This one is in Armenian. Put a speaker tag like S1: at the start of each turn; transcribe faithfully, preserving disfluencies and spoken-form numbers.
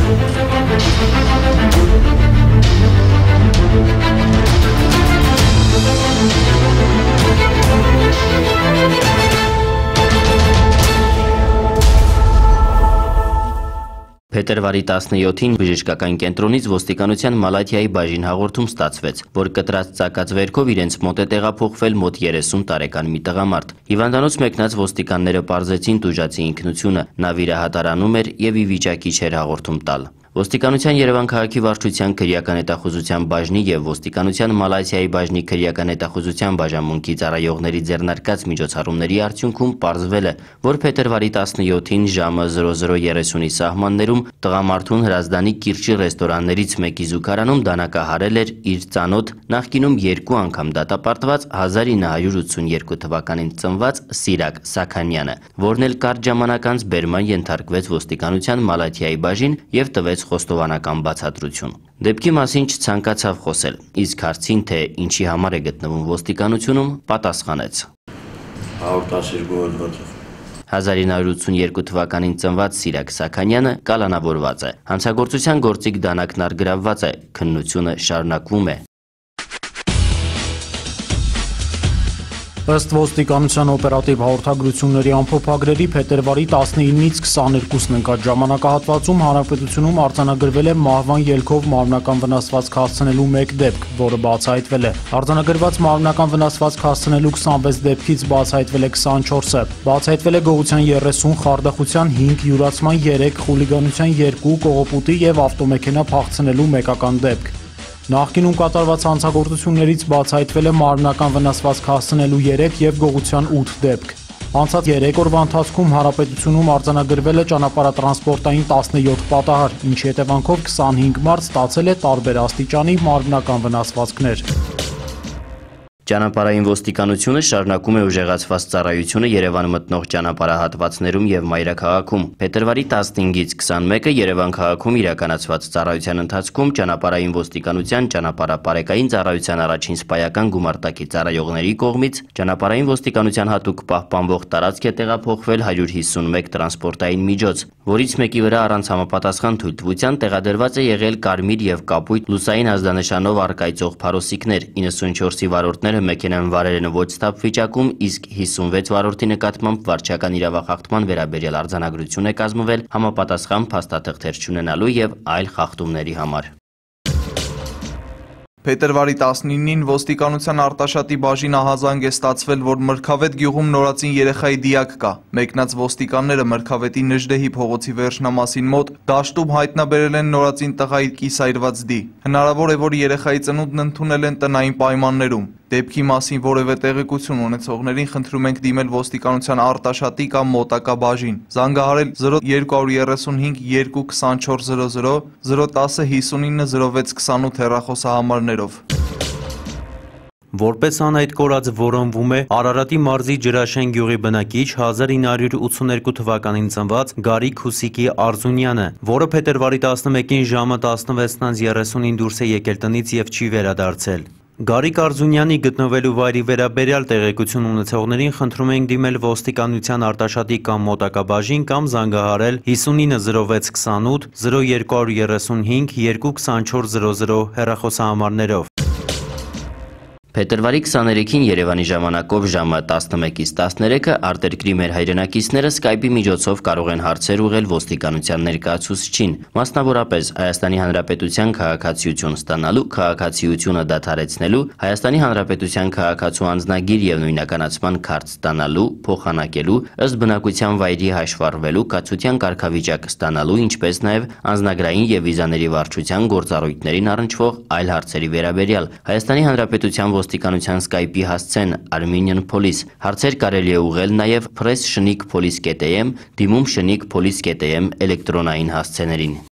S1: Փետրվարի տասնյոթին բժշկական կենտրոնից ոստիկանության Մալաթիայի բաժին հաղորդում ստացվեց, որ կտրած ծակած վերքով իրենց մոտ է տեղափոխվել մոտ երեսուն տարեկան մի տղամարդ։ Հիվանդանոց մեկնած ոստիկանները պարզեցին տուժածի ինքնությունը, նա վիրահատարանում էր եւ ի վիճակի չէր հաղորդում տալ։ Ոստիկանության Երևան քաղաքի վարչության քրեական հետախուզության բաժնի եւ ոստիկանության Մալաթիայի բաժնի քրեական հետախուզության բաժանմունքի ծառայողների ձեռնարկած միջոցառումների արդյունքում պարզվել է, որ փետրվարի տասնյոթին ժամը զրո զրո երեսունի սահմաններում տղամարդուն Հրազդանի Կիրճի ռեստորաններից մեկի զուգարանում դանակահարել էր իր ծանոթ, նախկինում երկու անգամ դատապարտված հազար ինը հարյուր ութսունյերկու թվականին ծնված Սիրակ Սաքանյանը, որն էլ կարճ ժամանակ անց բերման ենթարկվեց ոստիկանության Մալաթիայի բաժին եւ տվեց խոստովանական բացատրություն։ Դեպքի մասին չցանկացավ խոսել, իսկ հարցին, թե ինչի համար է գտնվում ոստիկանությունում, պատասխանեց. հազար ինը հարյուր ութսունյերկու թվականին ծնված Սիրակ Սաքանյանը կալանավորված է։ Հանցագործության գործիք դանակն առգրավված է, քննությունը շարունակվում է։
S2: Ըստ ոստիկանության օպերատիվ հաղորդագրությունների ամփոփագրերի փետրվարի տասնինից քսաներկուսին ընկած ժամանակահատվածում հանրապետությունում արձանագրվել է մահվան ելքով մարմնական վնասվածք հասցնելու մեկ դեպք, որը բացահայտվել է։ Արձանագրված մարմնական վնասվածք հասցնելու քսանվեց դեպքից բացահայտվել է քսանչորսը։ Բացահայտվել է գողության երեսուն, խարդախության հինգ, յուրացման երեք, խուլիգանության երկու, կողոպուտի եւ ավտոմեքենա փախցնելու մեկական դեպք։ Նախկինում կատարված հանցագործություններից բացահայտվել է մարմնական վնասվածք հասցնելու երեք եւ գողության ութ դեպք։ Անցած երեք օրվա ընթացքում հանրապետությունում արձանագրվել է ճանապարհատրանսպորտային տասնյոթ պատահար, ինչի հետևանքով քսանհինգ մարդ ստացել է տարբեր աստիճանի մարմնական վնասվածքներ։
S1: Ճանապարհային ոստիկանությունը շարունակում է ուժեղացված ծառայությունը Երևան մտնող ճանապարհահատվածներում եւ մայրաքաղաքում։ Փետրվարի տասնհինգից քսանմեկը Երևան քաղաքում իրականացված ծառայության ընթացքում ճանապարհային ոստիկանության ճանապարհապարեկային ծառայության առաջին սպայական գումարտակի ծառայողների կողմից ճանապարհային ոստիկանության հատուկ պահպանվող տարածք է տեղափոխվել հարյուր հիսունմեկ տրանսպորտային միջոց, որից մեկի վրա առանց համապատասխան թույլտվության տեղադրված է եղել կարմիր եւ կապույտ լուսային ազդանշանով առկայծող փարոսիկներ, իննսունչորսի վարորդները մեքենան վարել են ոչ սթափ վիճակում, իսկ հիսունվեց վարորդի նկատմամբ վարչական իրավախախտման վերաբերյալ արձանագրություն է կազմվել համապատասխան փաստաթղթեր չունենալու եւ այլ խախտումների համար։
S3: Փետրվարի տասնինին ոստիկանության Արտաշատի բաժին ահազանգ է ստացվել, որ Մրգավետ գյուղում նորածին երեխայի դիակ կա։ Մեկնած ոստիկանները Մրգավետի Նժդեհի փողոցի վերջնամասին մոտ դաշտում հայտնաբերել են նորածին տղայի կիսայրված դի։ Հնարավոր է, որ երեխայի ծնունդն ընդունել են տնային պայմաններում։ Դեպքի մասին որևէ տեղեկություն ունեցողներին խնդրում ենք դիմել ոստիկանության Արտաշատի կամ մոտակա բաժին։ Զանգահարել զրո երկու երեսունհինգ երկու քսանչորս զրո զրո, զրո տասը հիսունինը զրո վեց քսանութ հեռախոսահամարներով։
S4: Որպես անհայտ կորած որոնվում է Արարատի մարզի Ջրաշեն գյուղի բնակիչ հազար ինը հարյուր ութսուներկու թվականին ծնված Գարիկ Հուսիկի Արզունյանը, որը փետրվարի տասնմեկին ժամը տասնվեցն երեսունին դուրս է եկել տնից եւ չի վերադարձել։ Գարիկ Արզունյանի գտնվելու վայրի վերաբերյալ տեղեկություն ունեցողներին խնդրում ենք դիմել ոստիկանության Արտաշատի կամ մոտակա բաժին կամ զանգահարել հիսունինը զրո վեց քսանութ զրո երկու երեսունհինգ երկու քսանչորս զրո զրո հեռախոսահամարներով։
S1: Փետրվարի քսաներեքին Երևանի ժամանակով ժամը տասնմեկից տասներեքը արտերկրի մեր հայրենակիցները սկայպի միջոցով կարող են հարցեր ուղղել ոստիկանության ներկայացուցչին, մասնավորապես Հայաստանի Հանրապետության քաղաքացիություն ստանալու, քաղաքացիությունը դադարեցնելու, Հայաստանի Հանրապետության քաղաքացու անձնագիր եւ նույնականացման քարտ ստանալու, փոխանակելու, ըստ բնակության վայրի հաշվառվելու, կացության կարգավիճակ ստանալու, ինչպես նաեւ անձնագրային եւ վիզաների վարչության գործառույթներին առնչվող այլ հարցերի վերաբերյալ Հայաստանի Հանրապետության ոստիկանության սկայպի հասցեն Armenian Police հարցեր կարելի է ուղղել նաև press շնիկ police կետ am, դիմում շնիկ police կետ am էլեկտրոնային հասցեներին։